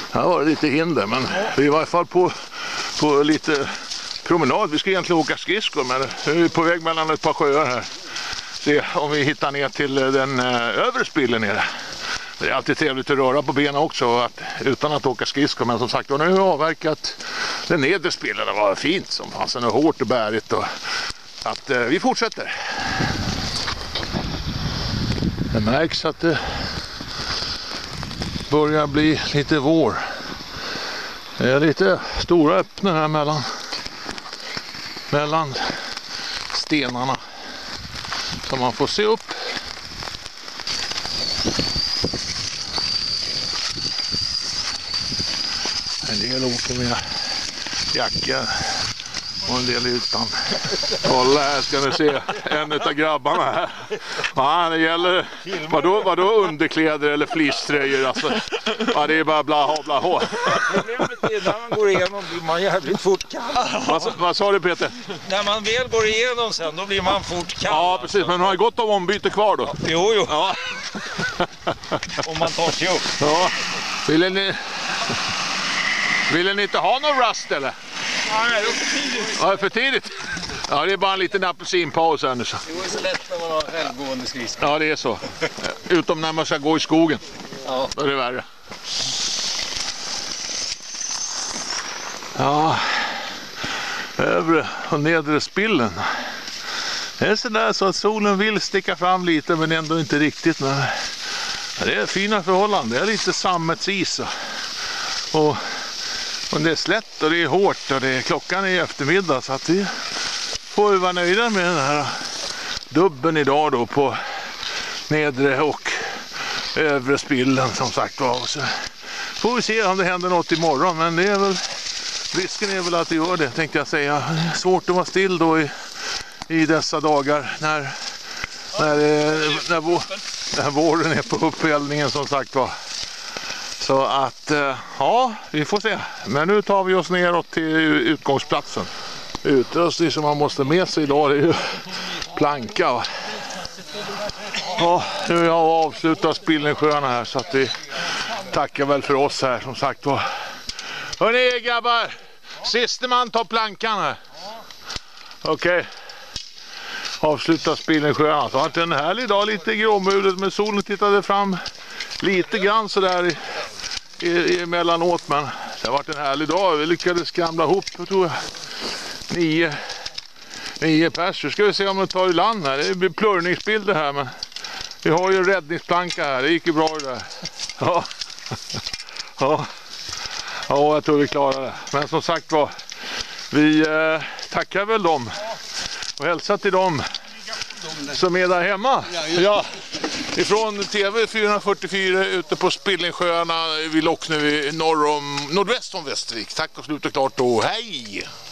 Här var det lite hinder, men vi är i varje fall på lite promenad. Vi ska egentligen åka skridskor, men vi är på väg mellan ett par sjöar här. Se om vi hittar ner till den övre spillen nere. Det är alltid trevligt att röra på benen också utan att åka skridskor. Men som sagt, nu har jag avverkat den nedre spillen. Det var fint som fanns. Det är hårt och bärigt. Och att vi fortsätter. Det märks att det börjar bli lite vår. Det är lite stora öppningar här mellan stenarna. Så man får se upp. En del åker med jacka och en del utan. Kolla här ska ni se en av grabbarna här. Ja, det gäller vadå underkläder eller fleecetröjor alltså. Ja, det är bara blaha. Problemet är när man går igenom blir man jävligt fort kall. Vad sa du, Peter? När man väl går igenom sen då blir man fort kall. Ja, precis, men har gott om ombyte kvar då. Jo. Ja. Om man tar sig upp. Ja. Vill ni inte ha någon rust eller? Nej, det är för tidigt. Ja, för tidigt. Ja, det är bara en liten apelsinpaus här nu så. Det är så lätt när man har självgående skridskor. Ja, det är så. Utom när man ska gå i skogen. Ja. Då är det värre. Ja, övre och nedre spillen. Det är sådär så att solen vill sticka fram lite men ändå inte riktigt. Men det är fina förhållanden. Det är lite sammetsis och det är slätt och det är hårt och klockan är eftermiddag så att vi får vara nöjda med den här dubben idag då på nedre och övre spillen som sagt var. Så får vi se om det händer något imorgon, men det är väl, risken är väl att det gör det tänkte jag säga. Det är svårt att vara still då i dessa dagar när våren är på upphällningen som sagt var. Så att, ja, vi får se. Men nu tar vi oss neråt till utgångsplatsen. Utrustning som man måste med sig idag, det är ju planka. Va? Ja, nu har jag avslutat Spillensjöarna här så att vi tackar väl för oss här som sagt var. Hörrni grabbar, siste man tar plankan här. Okej. Avsluta Spillensjöarna. Så har det en härlig dag, lite gråmulet med solen tittade fram lite grann sådär emellanåt, men det har varit en härlig dag. Vi lyckades skramla ihop, jag tror jag, 9 pers. Nu ska vi se om det tar i land här. Det blir plörningsbilder här, men vi har ju räddningsplanka här. Det gick ju bra det där. Ja, jag tror vi klarar det. Men som sagt var, vi tackar väl dem och hälsar till dem som är där hemma. Ja, ifrån TV 444 ute på Spillensjöarna vid Lockne nordväst om Västervik. Tack och slut och klart då. Hej!